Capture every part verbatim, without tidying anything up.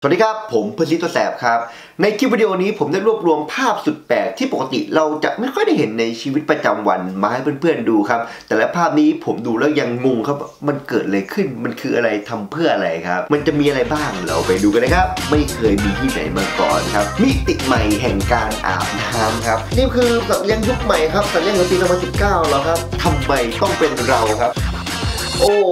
สวัสดีครับผมเพอร์ซิตัวแสบครับในคลิปวิดีโอนี้ผมได้รวบรวมภาพสุดแปลกที่ปกติเราจะไม่ค่อยได้เห็นในชีวิตประจำวันมาให้เพื่อนๆดูครับแต่ละภาพนี้ผมดูแล้วยังงงครับมันเกิดอะไรขึ้นมันคืออะไรทำเพื่ออะไรครับมันจะมีอะไรบ้างเราไปดูกันนะครับไม่เคยมีที่ไหนมาก่อนครับมิติใหม่แห่งการอาบน้ำครับนี่คือสัตว์เลี้ยงยุคใหม่ครับสัตว์เลี้ยงของปีสองพันสิบเก้าแล้วครับทำไมต้องเป็นเราครับโอ้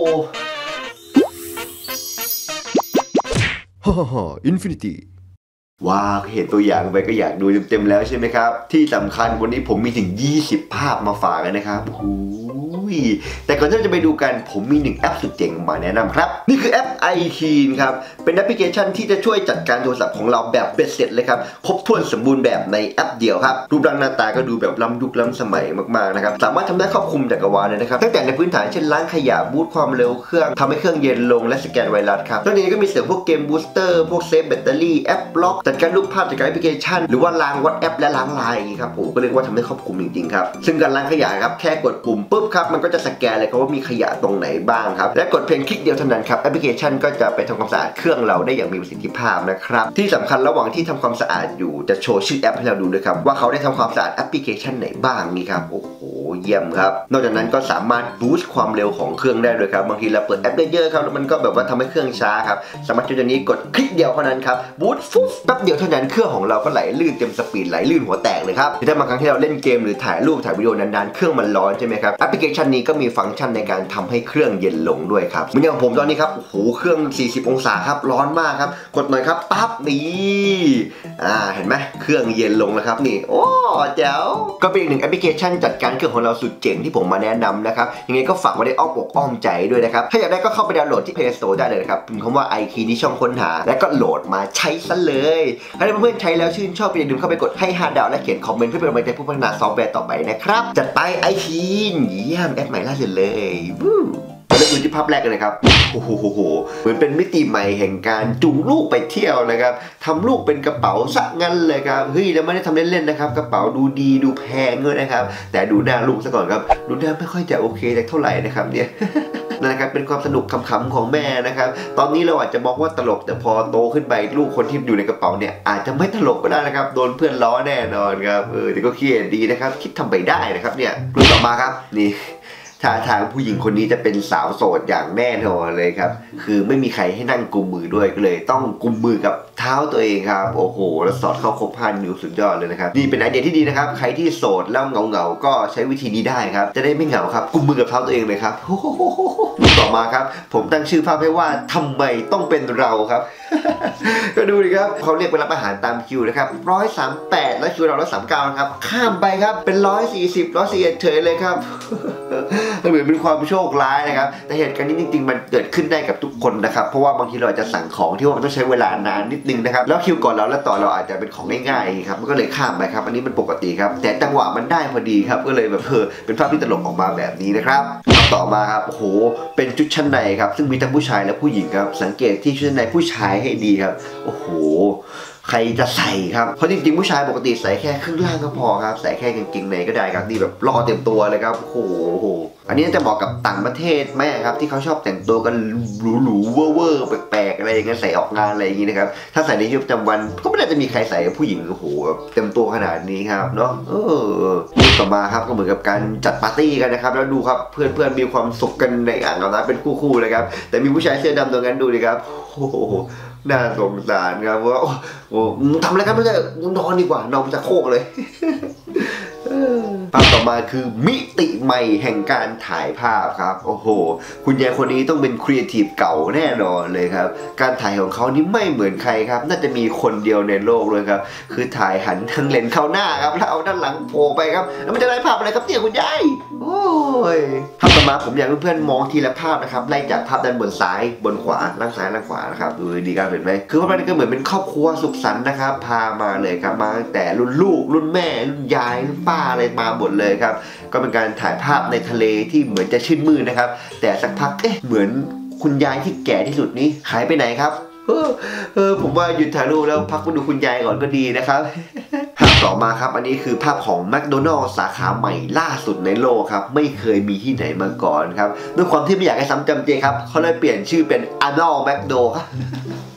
ฮ่าฮ่าอินฟินิตี้ว้าวเห็นตัวอย่างไปก็อยากดูเต็มๆแล้วใช่ไหมครับที่สำคัญวันนี้ผมมีถึงยี่สิบภาพมาฝากกันนะครับโอ้ยแต่ก่อนที่เราจะไปดูกันผมมีหนึ่งแอปสุดเจ๋งมาแนะนำครับนี่คือแอป iKeen ครับเป็นแอปพลิเคชันที่จะช่วยจัดการโทรศัพท์ของเราแบบเบ็ดเสร็จเลยครับครบถ้วนสมบูรณ์แบบในแอปเดียวครับรูปร่างหน้าตาก็ดูแบบล้ำยุคล้ำสมัยมากๆนะครับสามารถทำได้ครอบคลุมจักรวาลเลยนะครับตั้งแต่ในพื้นฐานเช่นล้างขยะบูตความเร็วเครื่องทำให้เครื่องเย็นลงและสแกนไวรัสครับนอกจากนี้ก็มีเสริมพวกเกมบูสเตอร์พวกเซฟแบตเตอรี่แอปบล็อกจัดการรูปภาพจัดการแอปพลิเคชันหรือว่าล้างวอทแอปและล้างไลน์ครับผมก็เรียกว่าทำได้ครอบคลุมจริงๆครับซึ่งการล้างขยะครับแค่กดปุ่มปุ๊บครับมันก็จะสแกนเลยครับว่ามีขยะตรงไหนบ้างครับและกดเพียงคลิกเดียวเท่านั้นครับแอปพลิเคชันก็จะไปทำความสะอาดเครื่องเราได้อย่างมีประสิทธิภาพนะครับที่สำคัญระหว่างที่ทำความสะอาดอยู่จะโชว์ชื่อแอปให้เราดูด้วยครับว่าเขาได้ทำความสะอาดแอปพลิเคชันไหนบ้างนี่ครับโอ้โหเยี่ยมครับนอกจากนั้นก็สามารถบูสต์ความเร็วของเครื่องได้ด้วยครับบางทีเราเปิดแอปเยอะๆครับแล้วมันก็แบบว่าทำให้เครื่องช้าครับสามารถจุดนี้กดคลิกเดียวเท่านั้นครับบูสต์ฟุ๊บแป๊บเดียวเท่านั้นเครื่องของเราก็ไหลลื่นเต็มสปีดไหลลื่นหัวแตกเลยครับถ้าบางครั้งที่เราเล่นเกมหรือถ่ายรูปถ่ายวิดีโอนานๆเครื่องมันร้อนใช่ไหมครับแอปพลิเคชันนี้ก็มีฟังก์ชันในการทำให้เครื่องเย็นลงด้วยครับเหมือนอย่างผมตอนนี้ครับโอ้โหเครื่องสี่สิบองศาครับร้อนมากครับกดหน่อยครับปั๊บนี่อ่าเห็นไหมเครื่องเย็นลงแล้วครับนี่โอ้แจ๋วก็เป็นอีกหนึ่งแอปพลิเคชันจัดการเครื่องของเราสุดเจ๋งที่ผมมาแนะนำนะครับยังไงก็ฝากไว้ในอ้อมอกอ้อมใจด้วยนะครับถ้าอยากได้ก็เข้าไปดาวน์โหลดที่ Play Store ได้เลยนะครับพิมพ์คำว่า iKeen ที่ช่องค้นหาแล้วก็โหลดมาใช้ซะเลยถ้าเพื่อนๆใช้แล้วชื่นชอบอย่าลืมเข้าไปกดให้ห้าดาวและเขียนคอมเมนต์เพื่อเป็นกำลังใจผู้พัฒนาซอฟต์แวร์ต่อไปนะครับจัดไป iKeen เยี่ยมแอปใหม่ล่าสุดเลยวู้มาเริ่มดูที่ภาพแรกกันเลยครับโอ้โหเหมือนเป็นมิติใหม่แห่งการจูงลูกไปเที่ยวนะครับทำลูกเป็นกระเป๋าซะงั้นเลยครับเฮ้ยแล้วไม่ได้ทำเล่นๆนะครับกระเป๋าดูดีดูแพงด้วยนะครับแต่ดูหน้าลูกซะก่อนครับดูหน้าไม่ค่อยจะโอเคเท่าไหร่นะครับเนี่ยนะครับเป็นความสนุกขำๆของแม่นะครับตอนนี้เราอาจจะมองว่าตลกแต่พอโตขึ้นไปลูกคนที่อยู่ในกระเป๋าเนี่ยอาจจะไม่ตลกก็ได้นะครับโดนเพื่อนล้อแน่นอนครับเออแต่ก็เครียดดีนะครับคิดทำไปได้นะครับเนี่ยรูปต่อมาครับนี่ท่าทางผู้หญิงคนนี้จะเป็นสาวโสดอย่างแน่นอนเลยครับคือไม่มีใครให้นั่งกุมมือด้วยก็เลยต้องกุมมือกับเท้าตัวเองครับโอ้โหแล้วสอดเข้าครบห้านิ้วสุดยอดเลยนะครับนี่เป็นไอเดียที่ดีนะครับใครที่โสดแล้วเหงาๆก็ใช้วิธีนี้ได้ครับจะได้ไม่เหงาครับกุมมือกับเท้าตัวเองเลยครับต่อมาครับผมตั้งชื่อภาพให้ว่าทำไมต้องเป็นเราครับก็ดูดิครับเขาเรียกไปรับอาหารตามคิวนะครับร้อยสามแปดแล้วคิวเราร้อยสามเก้านะครับข้ามไปครับเป็นร้อยสี่สิบร้อยสี่เฉยเลยครับเหมือนเป็นความโชคร้ายนะครับแต่เหตุการณ์นี้จริงๆมันเกิดขึ้นได้กับทุกคนนะครับเพราะว่าบางทีเราอาจจะสั่งของที่ว่ามันต้องใช้เวลานานนิดนึงนะครับแล้วคิวก่อนเราแล้วต่อเราอาจจะเป็นของง่ายๆครับมันก็เลยข้ามไปครับอันนี้มันปกติครับแต่จังหวะมันได้พอดีครับก็เลยแบบเออเป็นภาพที่ตลกออกมาแบบนี้นะครับต่อมาครับโอ้โหเป็นชุดชั้นในครับซึ่งมีทั้งผู้ชายและผู้หญิงครับสังเกตที่ชุดชั้นในผู้ชายให้ดีครับโอ้โหใครจะใส่ครับเพราะจริงๆผู้ชายปกติใส่แค่ครึ่งล่างก็พอครับใส่แค่กางเกงในก็ได้ครับนี่แบบรอเต็มตัวเลยครับโอ้โหอันนี้จะเหมาะกับต่างประเทศไหมครับที่เขาชอบแต่งตัวกันหรูๆเว่อร์ๆแปลกๆอะไรอย่างเงี้ยใส่ออกงานอะไรอย่างงี้นะครับถ้าใส่ในชีวิตประจำวันก็ไม่น่าจะมีใครใส่ผู้หญิงโอ้โหเต็มตัวขนาดนี้ครับเนาะเออต่อมาครับก็เหมือนกับการจัดปาร์ตี้กันนะครับแล้วดูครับเพื่อนๆมีความสุขกันในอ่างน้ำเป็นคู่ๆเลยครับแต่มีผู้ชายเสื้อดำตรงนั้นดูดิครับโอ้โหน่าสงสารครับว่าโอ้ทำอะไรกันไม่ได้นอนดีกว่านอนจะโคกเลยภาพต่อมาคือมิติใหม่แห่งการถ่ายภาพครับโอ้โหคุณยายคนนี้ต้องเป็นครีเอทีฟเก่าแน่นอนเลยครับการถ่ายของเขานี่ไม่เหมือนใครครับน่าจะมีคนเดียวในโลกเลยครับคือถ่ายหันทางเลนเข้าหน้าครับแล้วเอาด้านหลังโผล่ไปครับแล้วมันจะได้ภาพอะไรครับเนี่ยคุณยายโอ้ยภาพต่อมาผมอยากให้เพื่อนๆมองทีละภาพนะครับไล่จากภาพด้านบนซ้ายบนขวาล่างซ้ายล่างขวานะครับดูดีกันเห็นไหมคือภาพนี้ก็เหมือนเป็นครอบครัวสุขสันต์นะครับพามาเลยครับมาตั้งแต่รุ่นลูกรุ่นแม่รุ่นยายรุ่นป้าอะไรมาหมดเลยครับก็เป็นการถ่ายภาพในทะเลที่เหมือนจะชื่นมื่นนะครับแต่สักพักเอ๊ะเหมือนคุณยายที่แก่ที่สุดนี้หายไปไหนครับเออเออผมว่าหยุดถ่ายรูปแล้วพักมาดูคุณยายก่อนก็ดีนะครับภาพต่อมาครับอันนี้คือภาพของแมคโดนัลด์สาขาใหม่ล่าสุดในโลกครับไม่เคยมีที่ไหนมาก่อนครับด้วยความที่ไม่อยากให้ซ้ำจำเจครับเขาเลยเปลี่ยนชื่อเป็นอาร์โนลด์แมคโดครับ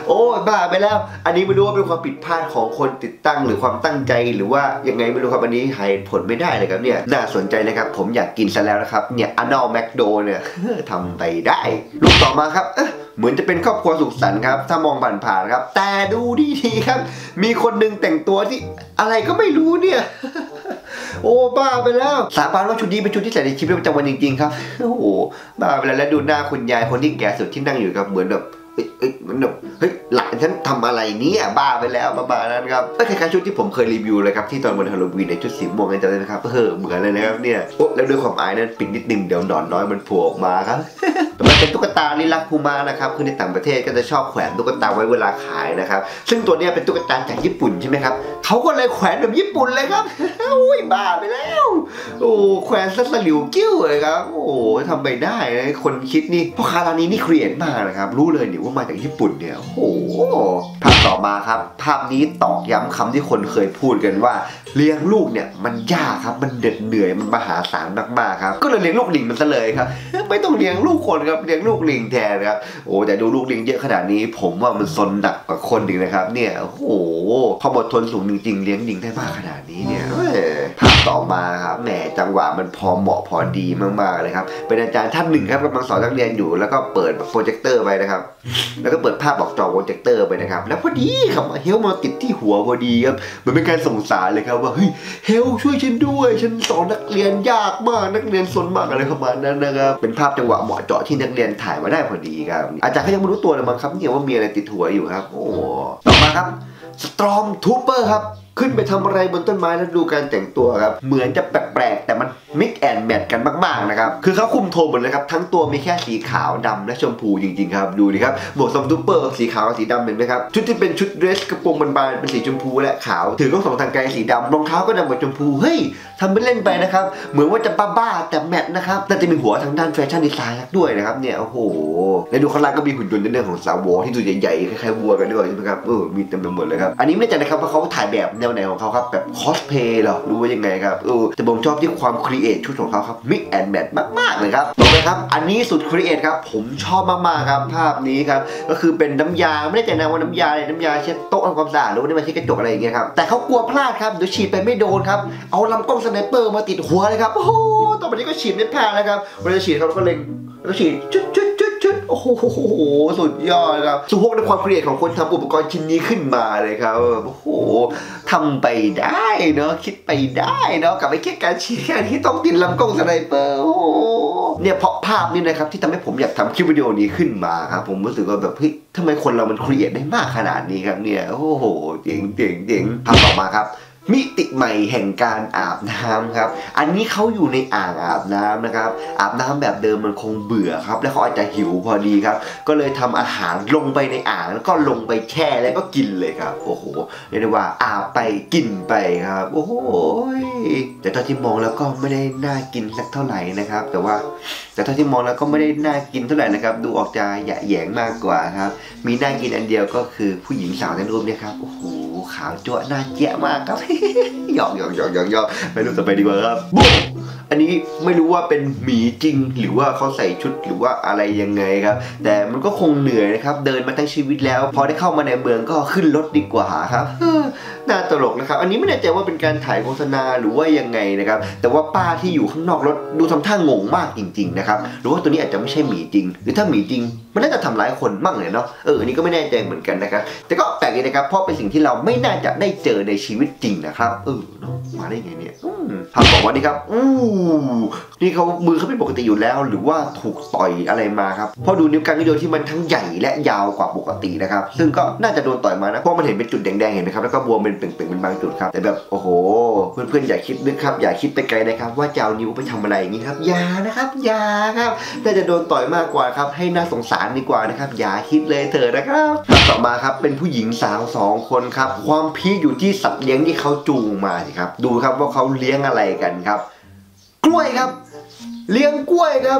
โอ้บ้าไปแล้วอันนี้ไม่รู้ว่าเป็นความผิดพลาดของคนติดตั้งหรือความตั้งใจหรือว่ายังไงไม่รู้ครับอันนี้ให้ผลไม่ได้เลยครับเนี่ยน่าสนใจนะครับผมอยากกินซะแล้วนะครับเนี่ยอาร์นอลด์แมคโดเนี่ยทำไปได้ลูกต่อมาครับเหมือนจะเป็นครอบครัวสุขสันต์ครับถ้ามองผ่านๆครับแต่ดูดีๆครับมีคนนึงแต่งตัวที่อะไรก็ไม่รู้เนี่ยโอ้บ้าไปแล้วสาบานว่าชุดนี้เป็นชุดที่ใส่ในชีวิตประจำวันจริงๆครับโอ้โหบ้าไปแล้วแล้วดูหน้าคุณยายคนที่แก่สุดที่นั่งอยู่ครับเหมือนแบบเอ้ยเอ้ยมันแบบเฮ้ยหลานฉันทำอะไรเนี่ยบ้าไปแล้วบ้าๆนั้นครับก็คล้ายๆชุดที่ผมเคยรีวิวเลยครับที่ตอนวันฮาโลวีนในชุดสีม่วงกันจำได้ไหมครับเออเหมือนเลยนะครับเนี่ยโอ้แล้วด้วยความอายนั้นปิดนิดนึงเดี๋ยวหนอนน้อยมันโผล่ออกมาครับมันเป็นตุ๊กตาลิลักพูมานะครับคือในต่างประเทศก็จะชอบแขวนตุ๊กตาไว้เวลาขายนะครับซึ่งตัวนี้เป็นตุ๊กตาจากญี่ปุ่นใช่ไหมครับเขาก็เลยแขวนแบบญี่ปุ่นเลยครับโอ้ยบ้าไปแล้วโอ้แขวนซะสลิวกิ้วเลยครับโอ้ทำไปได้คนคิดนี่พ่อค้าร้านนี้นี่ครีเอทมากนะครับรู้เลยเนี่ยว่ามาจากญี่ปุ่นเนี่ยโอ้โหภาพต่อมาครับภาพนี้ตอกย้ำคำที่คนเคยพูดกันว่าเลี้ยงลูกเนี่ยมันยากครับมันเด็ดเหนื่อยมันมหาศาลมากๆครับก็เลยเลี้ยงลูกลิงมันซะเลยครับไม่ต้องเลี้ยงลูกคนครับเลี้ยงลูกลิงแทนครับโอ้แต่ดูลูกลิงเยอะขนาดนี้ผมว่ามันซนหนักกว่าคนอีกนะครับเนี่ยโอ้โหพออดทนสูงจริงๆเลี้ยงลิงได้มากขนาดนี้เนี่ยภาพต่อมาครับแหมจังหวะมันพอเหมาะพอดีมากๆเลยครับเป็นอาจารย์ท่านหนึ่งครับกำลังสอนนักเรียนอยู่แล้วก็เปิดโปรเจคเตอร์ไปนะครับแล้วก็เปิดภาพบอกจอโปรเจคเตอร์ไปนะครับแล้วพอดีครับเฮลมาติดที่หัวพอดีครับเหมือนเป็นการส่งสารเลยครับว่าเฮ้ยเฮลช่วยฉันด้วยฉันสอนนักเรียนยากมากนักเรียนสนมากอะไรประมาณนั้นนะครับเป็นภาพจังหวะเหมาะเจาะที่นักเรียนถ่ายมาได้พอดีครับอาจารย์เขายังไม่รู้ตัวเลยมั้งครับเนี่ยว่ามีอะไรติดหัวอยู่ครับโอ้ต่อมาครับสตรอมทูเปอร์ครับขึ้นไปทำอะไรบนต้นไม้แล้วดูการแต่งตัวครับเหมือนจะแปลกๆแต่มันมิกแอนด์แมทกันมากๆนะครับคือเขาคุมโทนหมดเลยครับทั้งตัวมีแค่สีขาวดำและชมพูจริงๆครับดูดิครับหมวกสตรอมทูเปอร์สีขาวกับสีดำเห็นไหมครับชุดที่เป็นชุดเดรสกระโปรงบานๆเป็นสีชมพูและขาวถือกล้องส่องทางไกลสีดำรองเท้าก็ดำกับชมพูเฮ้ยทำเป็นเล่นไปนะครับเหมือนว่าจะบ้าๆแต่แมทนะครับน่าจะมีหัวทางด้านแฟชั่นดีไซน์ด้วยนะครับเนี่ยโอ้โหและดูข้างล่างก็มีหุ่นยนต์ในเรื่องของสาวอที่ดูใหญ่ๆคล้ายๆวัวกันด้วยใช่ไหมครับเออมีเต็มไปหมดเลยครับอันนี้ไม่แน่ใจนะครับว่าเขาถ่ายแบบแนวไหนของเขาครับแบบคอสเพย์เหรอรู้ว่ายังไงครับเออแต่ผมชอบที่ความครีเอทชุดของเขาครับมิกแอนด์แมทมากๆเลยครับต่อไปครับอันนี้สุดครีเอทครับผมชอบมากๆครับภาพนี้ครับก็คือเป็นน้ำยาไม่ได้ใจนะว่าน้ำยาอะไรน้ำยาเช็ดโต๊ะทำความสะอาดหรือว่าน้ำยาเช็ดกระจกอะไรอย่างเงี้ยครับแต่เขากลัวพลาดครับเดี๋ยวฉีดไปไม่โดนครับเอาลำกล้องสไนเปอร์มาติดหัวเลยครับโอ้โหต่อไปนี้ก็ฉีดไม่พลาดแล้วครับเวลาฉีดเขาก็เล็งแล้วฉีดจุดจุดจุดจุดโอ้โหสุดยอดครับสุดพวกในความครีเอทของคนทำอุปกรณ์ชิ้นนี้ขึ้นมาเลยครับโอ้โหทำไปได้เนาะคิดไปได้เนาะกับไอ้แค่การฉีดแค่ที่ต้องติดลำกล้องสไนเปอร์โอ้เนี่ยเพราะภาพนี้นะครับที่ทำให้ผมอยากทำคลิปวิดีโอนี้ขึ้นมาครับผมรู้สึกว่าแบบเฮ้ยทำไมคนเรามันครีเอทได้มากขนาดนี้ครับเนี่ยโอ้โหเจ๋งเจ๋งเจ๋งภาพต่อมาครับมิติใหม่แห่งการอาบน้ำครับอันนี้เขาอยู่ในอ่างอาบน้ำนะครับอาบน้ำแบบเดิมมันคงเบื่อครับแล้วเขาอาจจะหิวพอดีครับก็เลยทำอาหารลงไปในอ่างแล้วก็ลงไปแช่แล้วก็กินเลยครับโอ้โหเรียกได้ว่าอาบไปกินไปครับโอ้โหแต่ตอนที่มองแล้วก็ไม่ได้น่ากินสักเท่าไหร่นะครับแต่ว่าแต่ตอนที่มองแล้วก็ไม่ได้น่ากินเท่าไหร่นะครับดูออกจะหยะแหยงมากกว่าครับมีน่ากินอันเดียวก็คือผู้หญิงสาวในรูปนี้ครับโอ้โหขาวจั๊วน่าเจ๊ะมากครับหยอกหยอกหยอกหยอกหยอกไปรูปต่อไปดีกว่าครับบุ๊อันนี้ไม่รู้ว่าเป็นหมีจริงหรือว่าเขาใส่ชุดหรือว่าอะไรยังไงครับแต่มันก็คงเหนื่อยนะครับเดินมาทั้งชีวิตแล้วพอได้เข้ามาในเมืองก็ขึ้นรถดีกว่าครับน่าตลกนะครับอันนี้ไม่แน่ใจว่าเป็นการถ่ายโฆษณาหรือว่ายังไงนะครับแต่ว่าป้าที่อยู่ข้างนอกรถดูทำท่างงมากจริงๆนะครับหรือว่าตัวนี้อาจจะไม่ใช่หมีจริงหรือถ้าหมีจริงมันน่าจะทำร้ายคนมั่งเลยเนาะเอออันนี้ก็ไม่แน่ใจเหมือนกันนะครับแต่ก็แปลกดีนะครับเพราะเป็นสิ่งที่เราไม่น่าจะได้เจอในชีวิตจริงนะครับเออเนาะมาได้ไงเนี่ยภาพบอกว่านี่ครับอู้นี่เขามือเขาเป็นปกติอยู่แล้วหรือว่าถูกต่อยอะไรมาครับเพราะดูนิ้วกลางนิ้วโยนที่มันทั้งใหญ่และยาวกว่าปกตินะครับซึ่งก็น่าจะโดนต่อยมานะเพราะมันเห็นเป็นจุดแดงๆเห็นไหมครับแล้วก็บวมเป็นเป่งๆเป็นบางจุดครับแต่แบบโอ้โหเพื่อนๆอย่าคิดนึกครับอย่าคิดไปไกลนะครับว่าจะเอานิ้วไปทำอะไรอย่างนี้ครับอย่านะครับอย่าครับน่าจะโดนต่อยมากกว่าครับให้น่าสงสารดีกว่านะครับอย่าคิดเลยเถอะนะครับต่อมาครับเป็นผู้หญิงสาวสองคนครับความพีคอยู่ที่สัตว์เลี้ยงที่เขาจูงมาสิครับดูครับว่าเขาเลี้ยงอะไรกันครับกล้วยครับเลี้ยงกล้วยครับ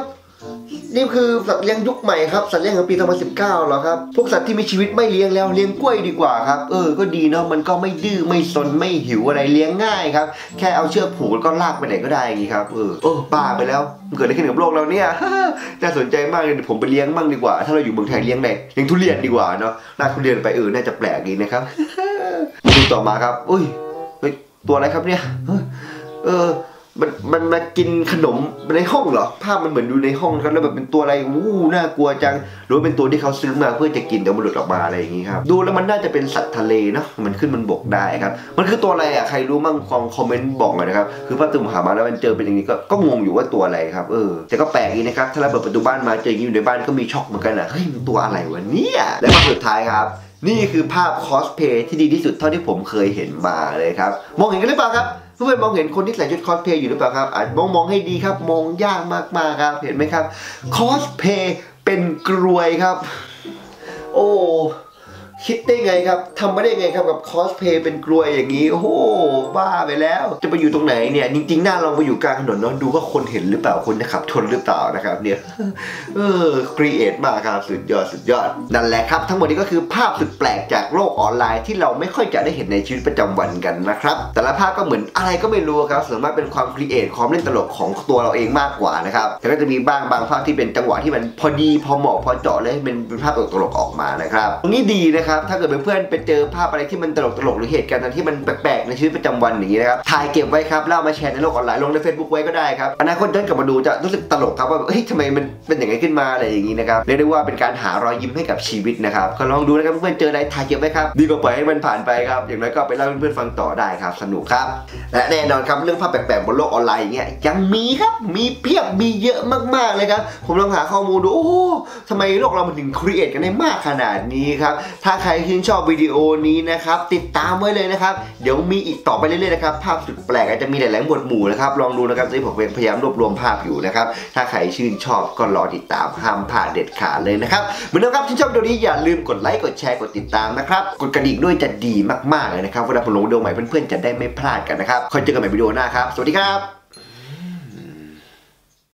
นี่คือสัตว์เลี้ยงยุคใหม่ครับสัตว์เลี้ยงของปีสองพันสิบเก้าเหรอครับพวกสัตว์ที่มีชีวิตไม่เลี้ยงแล้วเลี้ยงกล้วยดีกว่าครับเออก็ดีเนาะมันก็ไม่ดื้อไม่ซนไม่หิวอะไรเลี้ยงง่ายครับแค่เอาเชือกผูกแล้วก็ลากไปไหนก็ได้อย่างงี้ครับเออโอ้บ้าไปแล้วมันเกิดอะไรขึ้นกับโลกเราเนี่ยน่าสนใจมากเลยผมไปเลี้ยงมั่งดีกว่าถ้าเราอยู่เมืองไทยเลี้ยงไหนเลี้ยงทุเรียนดีกว่าเนาะลากทุเรียนไปเออน่าจะแปลกดีนะครับดูต่อมาครับอุ้ยตัวอะไรครับเนี่ยเออมันมันมากินขนมในห้องเหรอภาพมันเหมือนดูในห้องครับแล้วแบบเป็นตัวอะไรวู้น่ากลัวจังหรือว่าเป็นตัวที่เขาซื้อมาเพื่อจะกินแต่มันหลุดออกมาอะไรอย่างงี้ครับดูแล้วมันน่าจะเป็นสัตว์ทะเลเนาะมันขึ้นมันบกได้ครับมันคือตัวอะไรอ่ะใครรู้มั่งลองคอมเมนต์บอกหน่อยนะครับคือป้าตุ่มหามาแล้วมันเจอเป็นอย่างนี้ก็ก็งงอยู่ว่าตัวอะไรครับเออแต่ก็แปลกดีนะครับถ้าเราเปิดประตูบ้านมาเจออย่างนี้อยู่ในบ้านก็มีช็อกเหมือนกันอ่ะเฮ้ยมันตัวอะไรวะเนี่ยและภาพสุดท้ายครับนี่คือภาพคอสเพลย์ที่ดีที่สุดเท่าที่ผมเคยเห็นมาเลยครับมองเห็นกันหรือเปล่าครับเพื่อนๆมองเห็นคนที่ใส่ชุดคอสเพลย์อยู่หรือเปล่าครับอาจมองมองให้ดีครับมองยากมากๆครับเห็นไหมครับคอสเพลย์เป็นกรวยครับโอ้คิดได้ไงครับทำมาได้ไงครับกับคอสเพลย์เป็นกลวยอย่างนี้โอ้โหบ้าไปแล้วจะไปอยู่ตรงไหนเนี่ยจริงๆหน้าเราไปอยู่กลางถนนเนาะดูว่าคนเห็นหรือเปล่าคนจะขับชนหรือเปล่านะครับเนี่ยเออครีเอทมากครับสุดยอดสุดยอดนั่นแหละครับทั้งหมดนี้ก็คือภาพสุดแปลกจากโลกออนไลน์ที่เราไม่ค่อยจะได้เห็นในชีวิตประจำวันกันนะครับแต่ละภาพก็เหมือนอะไรก็ไม่รู้ครับส่วนมากเป็นความครีเอทความเล่นตลกของตัวเราเองมากกว่านะครับแต่ก็จะมีบ้างบางภาพที่เป็นจังหวะที่มันพอดีพอเหมาะพอเจาะเลยเป็นเป็นภาพตลกๆออกมานะครับตรงนี้ดีนะครับถ้าเกิดเพื่อนๆไปเจอภาพอะไรที่มันตลกตลกหรือเหตุการณ์ที่มันแปลกๆในชีวิตประจำวันอย่างนี้นะครับถ่ายเก็บไว้ครับแล้วมาแชร์ในโลกออนไลน์ลงใน Facebook ไว้ก็ได้ครับอนาคตย้อนกลับมาดูจะรู้สึกตลกครับว่าเฮ้ยทำไมมันเป็นอย่างไรขึ้นมาอะไรอย่างนี้นะครับเรียกได้ว่าเป็นการหารอยยิ้มให้กับชีวิตนะครับก็ลองดูนะครับเพื่อนๆเจออะไรถ่ายเก็บไว้ครับดีกว่าปล่อยให้มันผ่านไปครับอย่างน้อยก็ไปเล่าให้เพื่อนๆฟังต่อได้ครับสนุกครับและแน่นอนครับเรื่องภาพแปลกๆบนโลกออนไลน์อย่างเงี้ยยังมีครับมีเพียบมีเยอะมากๆเลยครับผมลองหาข้อมูลดูโอ้ทำไมโลกเรามันถึงครีเอทกันได้มากขนาดนี้ครับถ้าใครชื่นชอบวิดีโอนี้นะครับติดตามไว้เลยนะครับเดี๋ยวมีอีกต่อไปเรื่อยๆนะครับภาพสุดแปลกอาจจะมีหลายๆหมวดหมู่นะครับลองดูนะครับที่ผมพยายามรวบรวมภาพอยู่นะครับถ้าใครชื่นชอบก็รอติดตามห้ามพลาดเด็ดขาดเลยนะครับเหมือนเดิมครับที่ชอบวิดีโอนี้อย่าลืมกดไลค์กดแชร์กดติดตามนะครับกดกระดิ่งด้วยจะดีมากๆเลยนะครับเวลาผมลงวิดีโอใหม่เพื่อนๆจะได้ไม่พลาดกันนะครับคอยเจอกันใหม่วิดีโอหน้าครับสวัสดีครับ